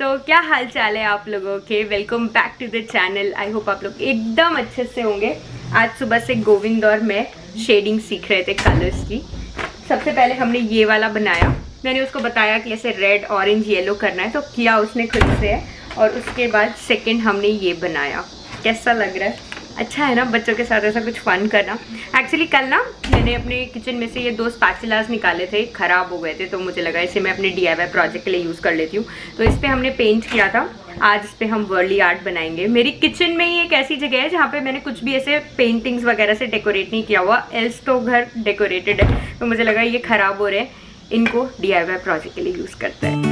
क्या हाल चाल है आप लोगों के। Welcome back to the channel. I hope आप लोग एकदम अच्छे से होंगे। आज सुबह से गोविंद और मैं शेडिंग सीख रहे थे कलर्स की। सबसे पहले हमने ये वाला बनाया। मैंने उसको बताया कि ऐसे रेड ऑरेंज येलो करना है, तो किया उसने खुद से। और उसके बाद सेकंड हमने ये बनाया। कैसा लग रहा है? अच्छा है ना बच्चों के साथ ऐसा कुछ फन करना। एक्चुअली कल ना मैंने अपने किचन में से ये 2 स्पैचुलास निकाले थे, ख़राब हो गए थे, तो मुझे लगा इसे मैं अपने DIY प्रोजेक्ट के लिए यूज़ कर लेती हूँ। तो इस पर हमने पेंट किया था। आज इस पर हम वर्ली आर्ट बनाएंगे। मेरी किचन में ही एक ऐसी जगह है जहाँ पे मैंने कुछ भी ऐसे पेंटिंग्स वगैरह से डेकोरेट नहीं किया हुआ, एल्स तो घर डेकोरेटेड है। तो मुझे लगा ये ख़राब हो रहे हैं, इनको DIY प्रोजेक्ट के लिए यूज़ करते हैं।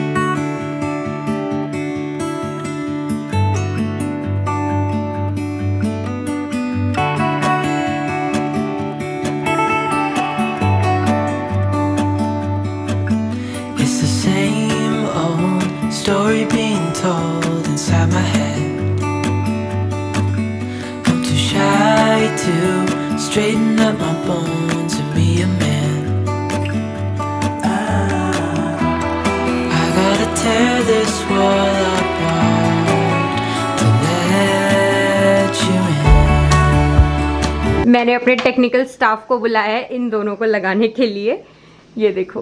Story being told inside my head. I'm too shy to straighten up my bones and be a man. I gotta tear this wall apart to let you in. मैंने अपने technical staff को बुलाया है इन दोनों को लगाने के लिए। ये देखो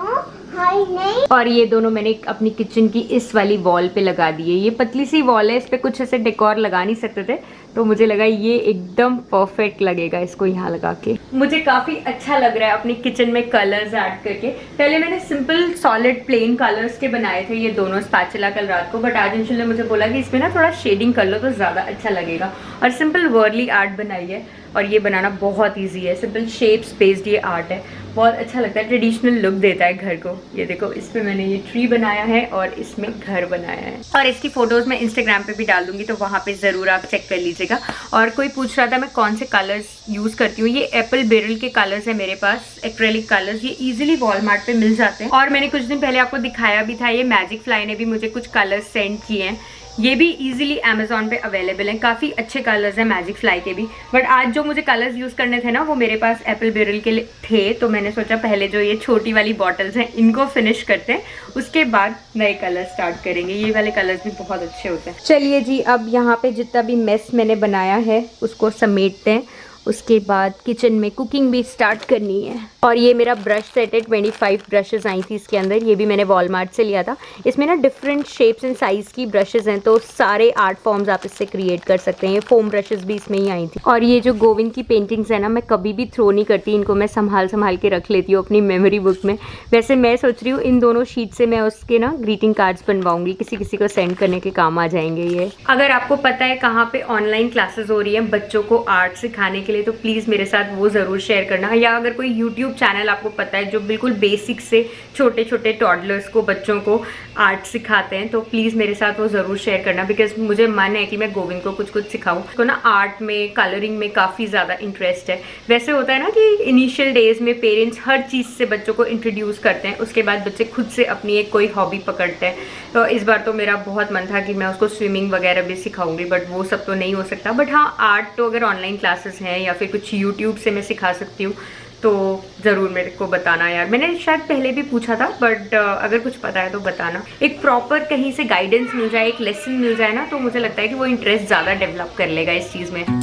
और ये दोनों मैंने अपनी किचन की इस वाली वॉल पे लगा दिए। ये पतली सी वॉल है, इस पे कुछ ऐसे डेकोर लगा नहीं सकते थे, तो मुझे लगा ये एकदम परफेक्ट लगेगा इसको यहाँ लगा के। मुझे काफी अच्छा लग रहा है अपनी किचन में कलर्स ऐड करके। पहले मैंने सिंपल सॉलिड प्लेन कलर्स के बनाए थे ये दोनों स्पैचुला कल रात को, बट आज अंशुल ने मुझे बोला कि इसमें ना थोड़ा शेडिंग कर लो तो ज्यादा अच्छा लगेगा। और सिंपल वर्ली आर्ट बनाई है, और ये बनाना बहुत ईजी है। सिंपल शेप्स बेस्ड ये आर्ट है, बहुत अच्छा लगता है, ट्रेडिशनल लुक देता है घर को। ये देखो इस पे मैंने ये ट्री बनाया है और इसमें घर बनाया है, और इसकी फोटोज मैं इंस्टाग्राम पे भी डाल दूंगी, तो वहाँ पे जरूर आप चेक कर लीजिएगा। और कोई पूछ रहा था मैं कौन से कलर्स यूज करती हूँ, ये एप्पल बेरल के कलर्स है मेरे पास, एक्रेलिक कलर्स। ये इजीली वॉलमार्ट पे मिल जाते हैं। और मैंने कुछ दिन पहले आपको दिखाया भी था, ये मैजिक फ्लाई ने भी मुझे कुछ कलर्स सेंड किए हैं। ये भी इजीली अमेजोन पे अवेलेबल हैं, काफ़ी अच्छे कलर्स हैं मैजिक फ्लाई के भी। बट आज जो मुझे कलर्स यूज़ करने थे ना, वो मेरे पास एप्पल बेरल के लिए थे, तो मैंने सोचा पहले जो ये छोटी वाली बॉटल्स हैं इनको फिनिश करते हैं, उसके बाद नए कलर स्टार्ट करेंगे। ये वाले कलर्स भी बहुत अच्छे होते हैं। चलिए जी, अब यहाँ पे जितना भी मेस मैंने बनाया है उसको समेटते हैं, उसके बाद किचन में कुकिंग भी स्टार्ट करनी है। और ये मेरा ब्रश सेट है, 25 ब्रशेज़ आई थी इसके अंदर। ये भी मैंने वॉलमार्ट से लिया था। इसमें ना डिफरेंट शेप्स एंड साइज़ की ब्रशेज़ हैं, तो सारे आर्ट फॉर्म्स आप इससे क्रिएट कर सकते हैं। ये फोम ब्रशेज़ भी इसमें ही आई थी। और ये जो गोविंद की पेंटिंग्स है ना, मैं कभी भी थ्रो नहीं करती, इनको मैं संभाल के रख लेती हूँ अपनी मेमोरी बुक में। वैसे मैं सोच रही हूँ इन दोनों शीट से मैं उसके ना ग्रीटिंग कार्ड्स बनवाऊंगी, किसी को सेंड करने के काम आ जाएंगे ये। अगर आपको पता है कहाँ पे ऑनलाइन क्लासेस हो रही हैं बच्चों को आर्ट सिखाने के लिए, तो प्लीज़ मेरे साथ वो ज़रूर शेयर करना। या अगर कोई यूट्यूब चैनल आपको पता है जो बिल्कुल बेसिक से छोटे छोटे टॉडलर्स को, बच्चों को आर्ट सिखाते हैं, तो प्लीज़ मेरे साथ वो ज़रूर शेयर करना। बिकॉज मुझे मन है कि मैं गोविंद को कुछ सिखाऊं। उसको ना आर्ट में, कलरिंग में काफ़ी ज़्यादा इंटरेस्ट है। वैसे होता है ना कि इनिशियल डेज में पेरेंट्स हर चीज़ से बच्चों को इंट्रोड्यूस करते हैं, उसके बाद बच्चे खुद से अपनी एक कोई हॉबी पकड़ते हैं। तो इस बार तो मेरा बहुत मन था कि मैं उसको स्विमिंग वगैरह भी सिखाऊंगी, बट वो सब तो नहीं हो सकता। बट हाँ, आर्ट तो अगर ऑनलाइन क्लासेस हैं या फिर कुछ यूट्यूब से मैं सिखा सकती हूँ, तो ज़रूर मेरे को बताना यार। मैंने शायद पहले भी पूछा था, बट अगर कुछ पता है तो बताना। एक प्रॉपर कहीं से गाइडेंस मिल जाए, एक लेसन मिल जाए ना, तो मुझे लगता है कि वो इंटरेस्ट ज़्यादा डेवलप कर लेगा इस चीज़ में।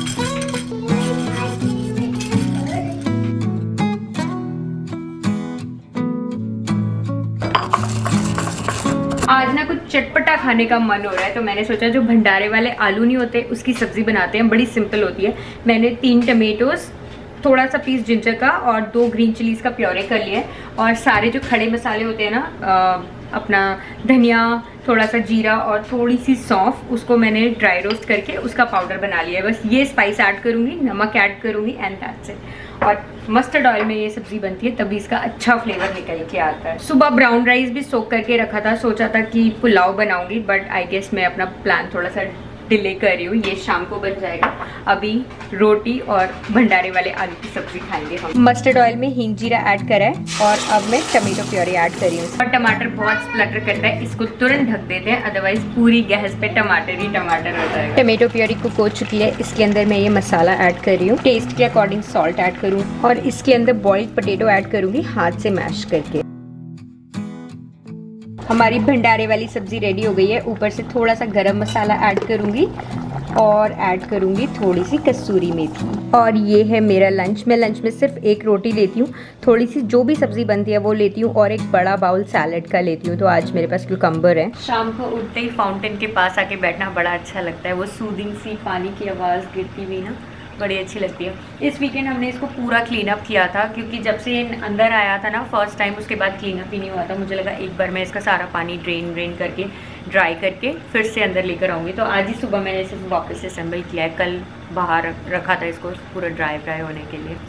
आज ना कुछ चटपटा खाने का मन हो रहा है, तो मैंने सोचा जो भंडारे वाले आलू नहीं होते उसकी सब्जी बनाते हैं। बड़ी सिंपल होती है। मैंने 3 टमेटोज, थोड़ा सा पीस जिंजर का और 2 ग्रीन चिलीज़ का प्योरे कर लिया है। और सारे जो खड़े मसाले होते हैं ना, अपना धनिया, थोड़ा सा जीरा और थोड़ी सी सौंफ, उसको मैंने ड्राई रोस्ट करके उसका पाउडर बना लिया है। बस ये स्पाइस ऐड करूँगी, नमक ऐड करूँगी, एंड दैट्स इट। और मस्टर्ड ऑयल में ये सब्जी बनती है, तभी इसका अच्छा फ्लेवर निकल के आता है। सुबह ब्राउन राइस भी सोक करके रखा था, सोचा था कि पुलाव बनाऊंगी, बट आई गेस मैं अपना प्लान थोड़ा सा डिले कर रही हूँ। ये शाम को बन जाएगा। अभी रोटी और भंडारे वाले आलू की सब्जी खाएंगे हम। मस्टर्ड ऑयल में हींग जीरा ऐड करा है, और अब मैं टमेटो प्योरी ऐड कर रही हूँ। और टमाटर बहुत स्प्लटर करता है, इसको तुरंत ढक देते हैं, अदरवाइज पूरी गैस पे टमाटर ही टमाटर होता है। टमेटो प्योरी कुक हो चुकी है, इसके अंदर मैं ये मसाला ऐड कर रही हूँ। टेस्ट के अकॉर्डिंग सॉल्ट ऐड करूँ, और इसके अंदर बॉइल्ड पोटेटो ऐड करूँगी हाथ से मैश करके। हमारी भंडारे वाली सब्जी रेडी हो गई है। ऊपर से थोड़ा सा गरम मसाला ऐड करूँगी और ऐड करूँगी थोड़ी सी कसूरी मेथी। और ये है मेरा लंच। मैं लंच में सिर्फ एक रोटी लेती हूँ, थोड़ी सी जो भी सब्जी बनती है वो लेती हूँ और एक बड़ा बाउल सैलेड का लेती हूँ। तो आज मेरे पास क्यूकम्बर है। शाम को उठते ही फाउंटेन के पास आके बैठना बड़ा अच्छा लगता है। वो सूदिंग सी पानी की आवाज़ गिरती हुई ना बड़ी अच्छी लगती है। इस वीकेंड हमने इसको पूरा क्लीन अप किया था, क्योंकि जब से अंदर आया था ना फर्स्ट टाइम, उसके बाद क्लीन अप ही नहीं हुआ था। मुझे लगा एक बार मैं इसका सारा पानी ड्रेन करके ड्राई करके फिर से अंदर लेकर आऊँगी। तो आज ही सुबह मैंने इसे वापस से असेंबल किया है। कल बाहर रखा था इसको पूरा ड्राई होने के लिए।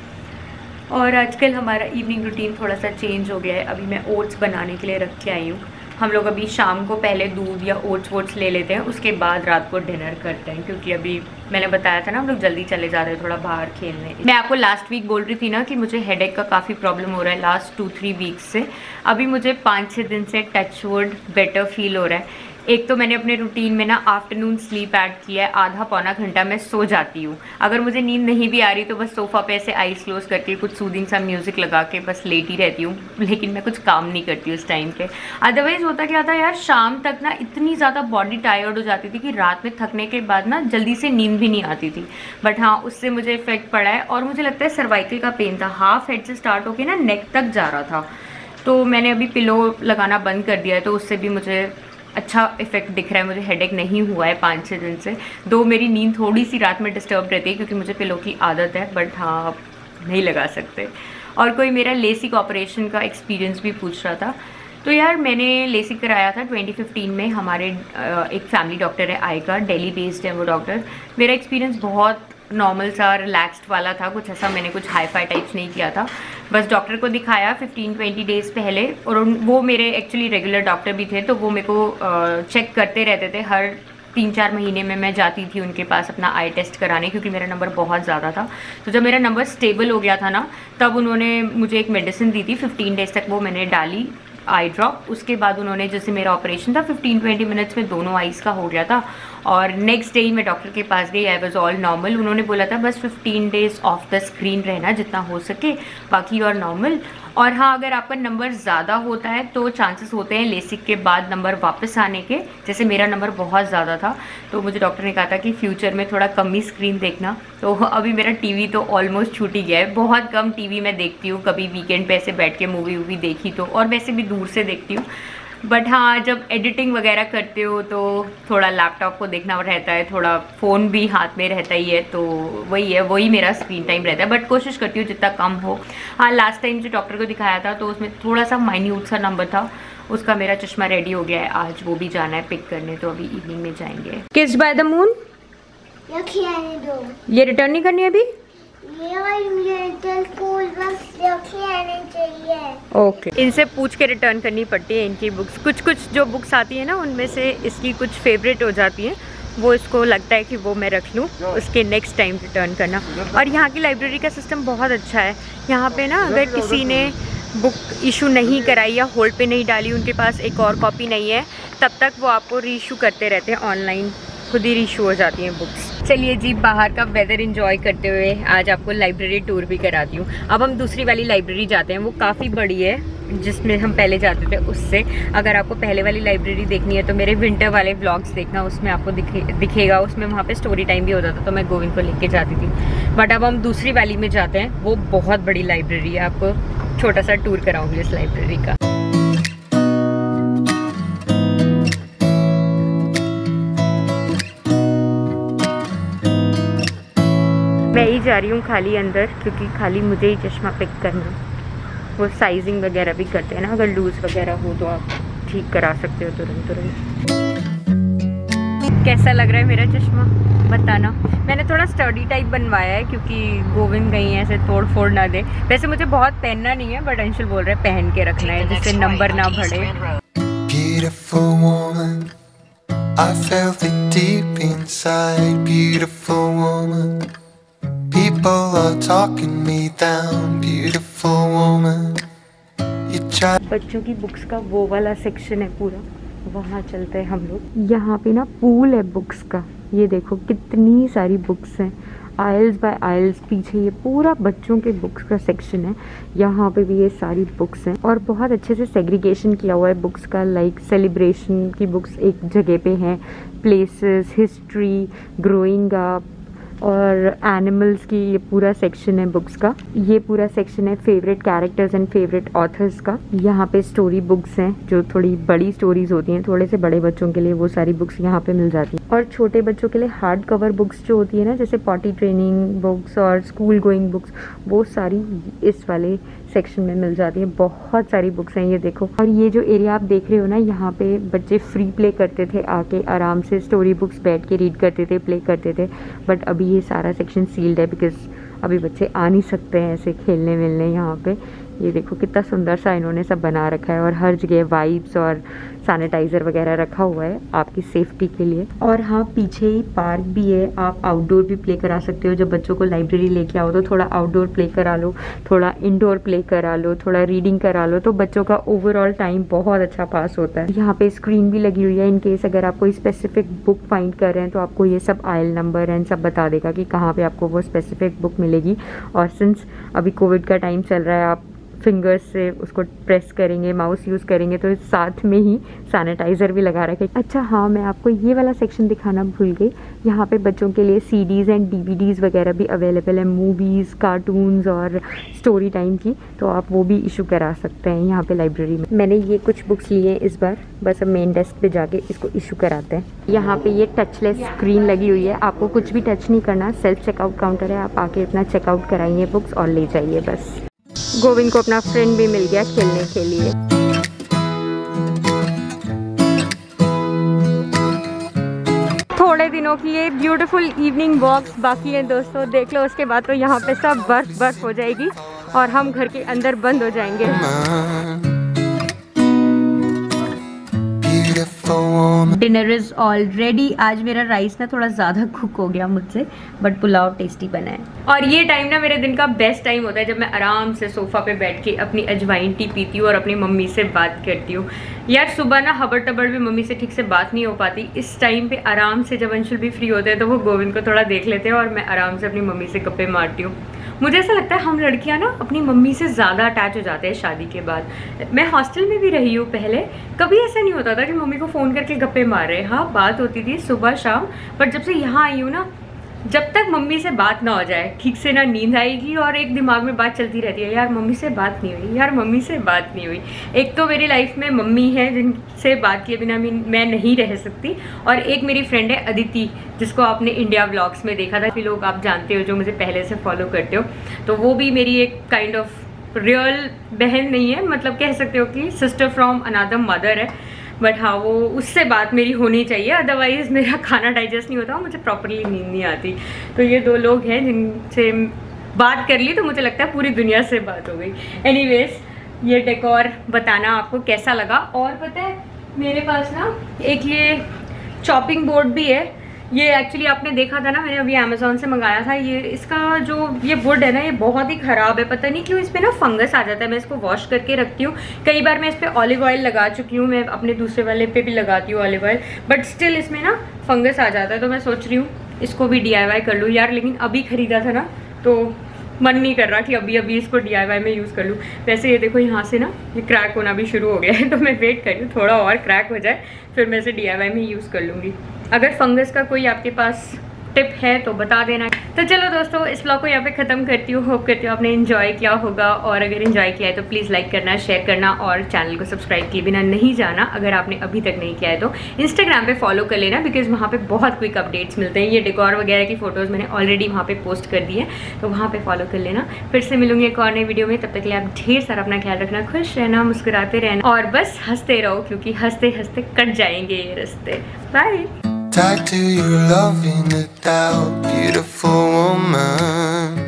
और आजकल हमारा इवनिंग रूटीन थोड़ा सा चेंज हो गया है। अभी मैं ओट्स बनाने के लिए रख के आई हूँ। हम लोग अभी शाम को पहले दूध या ओट्स ले लेते हैं, उसके बाद रात को डिनर करते हैं, क्योंकि अभी मैंने बताया था ना हम लोग जल्दी चले जा रहे हैं थोड़ा बाहर खेलने। मैं आपको लास्ट वीक बोल रही थी ना कि मुझे हेडेक का काफ़ी प्रॉब्लम हो रहा है लास्ट 2-3 वीक्स से। अभी मुझे 5-6 दिन से टच वुड बेटर फील हो रहा है। एक तो मैंने अपने रूटीन में ना आफ्टरनून स्लीप ऐड किया है। आधा पौना घंटा मैं सो जाती हूँ। अगर मुझे नींद नहीं भी आ रही तो बस सोफ़ा पे ऐसे आईज क्लोज करके कुछ सूदिंग सा म्यूज़िक लगा के बस लेटी रहती हूँ, लेकिन मैं कुछ काम नहीं करती उस टाइम पे। अदरवाइज़ होता क्या था यार, शाम तक ना इतनी ज़्यादा बॉडी टायर्ड हो जाती थी कि रात में थकने के बाद ना जल्दी से नींद भी नहीं आती थी। बट हाँ, उससे मुझे इफेक्ट पड़ा है। और मुझे लगता है सर्वाइकल का पेन था, हाफ हेड से स्टार्ट होकर ना नेक तक जा रहा था। तो मैंने अभी पिलो लगाना बंद कर दिया है, तो उससे भी मुझे अच्छा इफेक्ट दिख रहा है। मुझे हेडेक नहीं हुआ है 5-6 दिन से। दो मेरी नींद थोड़ी सी रात में डिस्टर्ब रहती है क्योंकि मुझे पिलो की आदत है, बट हाँ अब नहीं लगा सकते। और कोई मेरा लेसिक ऑपरेशन का एक्सपीरियंस भी पूछ रहा था। तो यार मैंने लेसिक कराया था 2015 में। हमारे एक फैमिली डॉक्टर है आई का, दिल्ली बेस्ड है वो डॉक्टर। मेरा एक्सपीरियंस बहुत नॉर्मल सा रिलैक्स्ड वाला था, कुछ ऐसा मैंने कुछ हाई फाई टाइप्स नहीं किया था। बस डॉक्टर को दिखाया 15-20 डेज़ पहले, और वो मेरे एक्चुअली रेगुलर डॉक्टर भी थे, तो वो मेरे को चेक करते रहते थे। हर 3-4 महीने में मैं जाती थी उनके पास अपना आई टेस्ट कराने, क्योंकि मेरा नंबर बहुत ज़्यादा था। तो जब मेरा नंबर स्टेबल हो गया था ना, तब उन्होंने मुझे एक मेडिसिन दी थी, 15 डेज़ तक वो मैंने डाली, आई ड्रॉप। उसके बाद उन्होंने, जैसे मेरा ऑपरेशन था 15-20 मिनट्स में दोनों आईज़ का हो गया था, और नेक्स्ट डे ही मैं डॉक्टर के पास गई। I was all normal. उन्होंने बोला था बस 15 डेज़ ऑफ द स्क्रीन रहना जितना हो सके, बाकी और नॉर्मल। और हाँ, अगर आपका नंबर ज़्यादा होता है तो चांसेस होते हैं लेसिक के बाद नंबर वापस आने के। जैसे मेरा नंबर बहुत ज़्यादा था, तो मुझे डॉक्टर ने कहा था कि फ्यूचर में थोड़ा कम ही स्क्रीन देखना। तो अभी मेरा टीवी तो ऑलमोस्ट छूट ही गया है। बहुत कम टीवी मैं देखती हूँ, कभी वीकेंड पे ऐसे बैठ के मूवी देखी तो, और वैसे भी दूर से देखती हूँ। बट हाँ, जब एडिटिंग वगैरह करते हो तो थोड़ा लैपटॉप को देखना रहता है, थोड़ा फ़ोन भी हाथ में रहता ही है, तो वही मेरा स्क्रीन टाइम रहता है। बट कोशिश करती हूँ जितना कम हो। हाँ, लास्ट टाइम जो डॉक्टर को दिखाया था तो उसमें थोड़ा सा माइन्यूट सा नंबर था। उसका मेरा चश्मा रेडी हो गया है, आज वो भी जाना है पिक करने, तो अभी इवनिंग में जाएंगे। किस्ड बाय द मून, ये रिटर्न नहीं करनी अभी। ओके, इनसे पूछ के रिटर्न करनी पड़ती है इनकी बुक्स। कुछ जो बुक्स आती है ना, उनमें से इसकी कुछ फेवरेट हो जाती हैं, वो इसको लगता है कि वो मैं रख लूँ, उसके नेक्स्ट टाइम रिटर्न करना। और यहाँ की लाइब्रेरी का सिस्टम बहुत अच्छा है। यहाँ पे ना अगर किसी ने बुक इशू नहीं कराई या होल्ड पे नहीं डाली, उनके पास एक और कॉपी नहीं है, तब तक वो आपको रीइशू करते रहते हैं ऑनलाइन, खुद ही रीइशू हो जाती हैं बुक्स। चलिए जी, बाहर का वेदर एंजॉय करते हुए आज आपको लाइब्रेरी टूर भी कराती हूँ। अब हम दूसरी वाली लाइब्रेरी जाते हैं, वो काफ़ी बड़ी है जिसमें हम पहले जाते थे उससे। अगर आपको पहले वाली लाइब्रेरी देखनी है तो मेरे विंटर वाले व्लॉग्स देखना, उसमें आपको दिखेगा। उसमें वहाँ पे स्टोरी टाइम भी होता था, तो मैं गोविंद को लेके जाती थी। बट अब हम दूसरी वाली में जाते हैं, वो बहुत बड़ी लाइब्रेरी है। आपको छोटा सा टूर कराऊंगी इस लाइब्रेरी का। मैं ही जा रही हूँ खाली अंदर, क्योंकि खाली मुझे ही चश्मा पिक करना। वो साइजिंग वगैरह भी करते हैं ना, अगर लूज वगैरह हो तो आप ठीक करा सकते हो तुरंत। कैसा लग रहा है मेरा चश्मा बताना। मैंने थोड़ा स्टडी टाइप बनवाया है, क्योंकि गोविंद कहीं ऐसे तोड़ फोड़ ना दे। वैसे मुझे बहुत पहनना नहीं है, बट अंशुल बोल रहे पहन के रखना है जिससे नंबर ना बढ़े। Beautiful woman, I felt it deep inside. Beautiful woman, people are talking me down. Beautiful woman, you try. बच्चों की बुक्स का वो वाला सेक्शन है पूरा, वहाँ चलते हैं हम लोग। यहाँ पे ना पूल है बुक्स का, ये देखो कितनी सारी बुक्स हैं। आइल्स बाय आइल्स पीछे ये पूरा बच्चों के बुक्स का सेक्शन है। यहाँ पे भी ये सारी बुक्स हैं और बहुत अच्छे से सेग्रीगेशन किया हुआ है बुक्स का। लाइक सेलिब्रेशन की बुक्स एक जगह पे हैं, प्लेसेस, हिस्ट्री, ग्रोइंग अप और एनिमल्स की ये पूरा सेक्शन है बुक्स का। ये पूरा सेक्शन है favourite characters and favourite authors का। यहाँ पे स्टोरी बुक्स हैं जो थोड़ी बड़ी स्टोरीज होती हैं, थोड़े से बड़े बच्चों के लिए वो सारी बुक्स यहाँ पे मिल जाती हैं। और छोटे बच्चों के लिए हार्ड कवर बुक्स जो होती है ना, जैसे पॉटी ट्रेनिंग बुक्स और स्कूल गोइंग बुक्स, वो सारी इस वाले सेक्शन में मिल जाती है। बहुत सारी बुक्स हैं ये देखो। और ये जो एरिया आप देख रहे हो ना, यहाँ पे बच्चे फ्री प्ले करते थे, आके आराम से स्टोरी बुक्स बैठ के रीड करते थे, प्ले करते थे। बट अभी ये सारा सेक्शन सील्ड है बिकॉज अभी बच्चे आ नहीं सकते हैं ऐसे खेलने मिलने यहाँ पे। ये देखो कितना सुंदर सा इन्होंने सब बना रखा है और हर जगह वाइप्स और सैनिटाइजर वगैरह रखा हुआ है आपकी सेफ्टी के लिए। और हाँ, पीछे ही पार्क भी है, आप आउटडोर भी प्ले करा सकते हो। जब बच्चों को लाइब्रेरी लेके आओ तो थोड़ा आउटडोर प्ले करा लो, थोड़ा इंडोर प्ले करा लो, थोड़ा रीडिंग करा लो, तो बच्चों का ओवरऑल टाइम बहुत अच्छा पास होता है। यहाँ पे स्क्रीन भी लगी हुई है, इन केस अगर आप कोई स्पेसिफिक बुक फाइंड कर रहे हैं तो आपको ये सब आयल नंबर एंड सब बता देगा कि कहाँ पे आपको वो स्पेसिफिक बुक मिलेगी। और सिंस अभी कोविड का टाइम चल रहा है, आप फिंगर्स से उसको प्रेस करेंगे, माउस यूज़ करेंगे, तो साथ में ही सैनिटाइज़र भी लगा रखे। अच्छा हाँ, मैं आपको ये वाला सेक्शन दिखाना भूल गई। यहाँ पे बच्चों के लिए सीडीज़ एंड डीवीडीज़ वगैरह भी अवेलेबल है, मूवीज़, कार्टून्स और स्टोरी टाइम की, तो आप वो भी इशू करा सकते हैं यहाँ पे लाइब्रेरी में। मैंने ये कुछ बुक्स लिए हैं इस बार, बस अब मेन डेस्क पे जाके इसको इशू कराते हैं। यहाँ पे ये टचलेस स्क्रीन लगी हुई है, आपको कुछ भी टच नहीं करना, सेल्फ चेकआउट काउंटर है, आप आके अपना चेकआउट कराइए बुक्स और ले जाइए बस। गोविंद को अपना फ्रेंड भी मिल गया खेलने के लिए। थोड़े दिनों की ये ब्यूटीफुल इवनिंग वॉक्स बाकी है दोस्तों, देख लो, उसके बाद तो यहाँ पे सब बर्फ हो जाएगी और हम घर के अंदर बंद हो जाएंगे। Dinner is all ready. आज मेरा राइस ना थोड़ा ज़्यादा कुक हो गया मुझसे, बट पुलाव टेस्टी बना है। और ये टाइम ना मेरे दिन का बेस्ट टाइम होता है जब मैं आराम से सोफा पे बैठ के अपनी अजवाइन टी पीती हूँ और अपनी मम्मी से बात करती हूँ। यार सुबह ना हबड़ तबड़ भी मम्मी से ठीक से बात नहीं हो पाती, इस टाइम पे आराम से जब अंशुल भी फ्री होते हैं तो वो गोविंद को थोड़ा देख लेते हैं और मैं आराम से अपनी मम्मी से गप्पे मारती हूँ। मुझे ऐसा लगता है हम लड़कियां ना अपनी मम्मी से ज़्यादा अटैच हो जाते हैं शादी के बाद। मैं हॉस्टल में भी रही हूँ पहले, कभी ऐसा नहीं होता था कि मम्मी को फ़ोन करके गप्पे मार रहे हैं। हाँ, बात होती थी सुबह शाम, बट जब से यहाँ आई हूँ ना, जब तक मम्मी से बात ना हो जाए ठीक से ना नींद आएगी और एक दिमाग में बात चलती रहती है, यार मम्मी से बात नहीं हुई, यार मम्मी से बात नहीं हुई। एक तो मेरी लाइफ में मम्मी है जिनसे बात किए बिना मैं नहीं रह सकती, और एक मेरी फ्रेंड है अदिति, जिसको आपने इंडिया व्लॉग्स में देखा था, कि लोग आप जानते हो जो मुझे पहले से फॉलो करते हो, तो वो भी मेरी एक काइंड ऑफ रियल बहन नहीं है, मतलब कह सकते हो कि सिस्टर फ्रॉम अनदर मदर है। बट हाँ, वो उससे बात मेरी होनी चाहिए, अदरवाइज़ मेरा खाना डाइजेस्ट नहीं होता, मुझे प्रॉपरली नींद नहीं आती। तो ये दो लोग हैं जिनसे बात कर ली तो मुझे लगता है पूरी दुनिया से बात हो गई। एनीवेज, ये डेकोर बताना आपको कैसा लगा। और पता है मेरे पास ना एक ये चॉपिंग बोर्ड भी है, ये एक्चुअली आपने देखा था ना, मैंने अभी अमेज़ॉन से मंगाया था। ये इसका जो ये वुड है ना, ये बहुत ही ख़राब है, पता नहीं क्यों इस पर ना फंगस आ जाता है। मैं इसको वॉश करके रखती हूँ, कई बार मैं इस पर ऑलिव ऑयल लगा चुकी हूँ, मैं अपने दूसरे वाले पे भी लगाती हूँ ऑलिव ऑयल, बट स्टिल इसमें ना फंगस आ जाता है। तो मैं सोच रही हूँ इसको भी DIY कर लूँ यार, लेकिन अभी ख़रीदा था ना तो मन नहीं कर रहा कि अभी इसको DIY में यूज़ कर लूँ। वैसे ये देखो यहाँ से ना ये क्रैक होना भी शुरू हो गया है, तो मैं वेट कर रही हूँ थोड़ा और क्रैक हो जाए, फिर मैं इसे DIY में यूज़ कर लूँगी। अगर फंगस का कोई आपके पास टिप है तो बता देना। तो चलो दोस्तों, इस ब्लॉग को यहाँ पे ख़त्म करती हूँ। होप करती हूँ आपने इन्जॉय किया होगा, और अगर इन्जॉय किया है तो प्लीज़ लाइक करना, शेयर करना, और चैनल को सब्सक्राइब किए बिना नहीं जाना। अगर आपने अभी तक नहीं किया है तो इंस्टाग्राम पे फॉलो कर लेना, बिकॉज वहाँ पे बहुत क्विक अपडेट्स मिलते हैं। ये डेकोर वगैरह की फ़ोटोज़ मैंने ऑलरेडी वहाँ पे पोस्ट कर दी है, तो वहाँ पे फॉलो कर लेना। फिर से मिलूंगी एक और नई वीडियो में, तब तक के लिए आप ढेर सारा अपना ख्याल रखना, खुश रहना, मुस्कुराते रहना, और बस हंसते रहो, क्योंकि हंसते हंसते कट जाएंगे ये रास्ते। Bye. Tied to your love in the doubt, beautiful woman.